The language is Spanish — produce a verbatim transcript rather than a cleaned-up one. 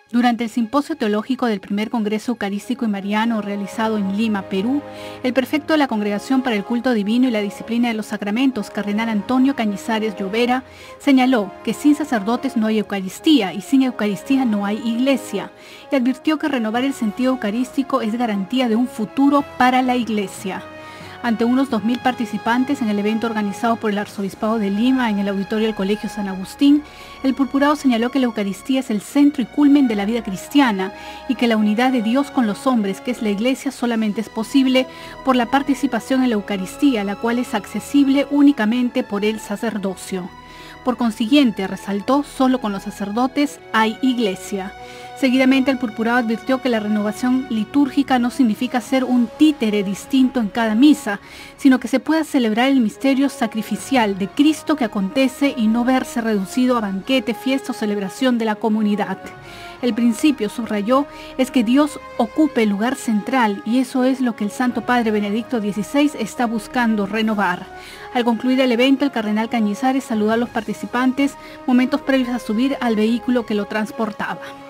Durante el simposio teológico del primer Congreso Eucarístico y Mariano realizado en Lima, Perú, el prefecto de la Congregación para el Culto Divino y la Disciplina de los Sacramentos, cardenal Antonio Cañizares Llovera, señaló que sin sacerdotes no hay Eucaristía y sin Eucaristía no hay Iglesia, y advirtió que renovar el sentido eucarístico es garantía de un futuro para la Iglesia. Ante unos dos mil participantes en el evento organizado por el Arzobispado de Lima en el auditorio del Colegio San Agustín, el purpurado señaló que la Eucaristía es el centro y culmen de la vida cristiana y que la unidad de Dios con los hombres, que es la Iglesia, solamente es posible por la participación en la Eucaristía, la cual es accesible únicamente por el sacerdocio. Por consiguiente, resaltó, solo con los sacerdotes hay Iglesia. Seguidamente, el purpurado advirtió que la renovación litúrgica no significa ser un títere distinto en cada misa, sino que se pueda celebrar el misterio sacrificial de Cristo que acontece y no verse reducido a banquete, fiesta o celebración de la comunidad. El principio, subrayó, es que Dios ocupe el lugar central y eso es lo que el Santo Padre Benedicto dieciséis está buscando renovar. Al concluir el evento, el cardenal Cañizares saludó a los participantes momentos previos a subir al vehículo que lo transportaba.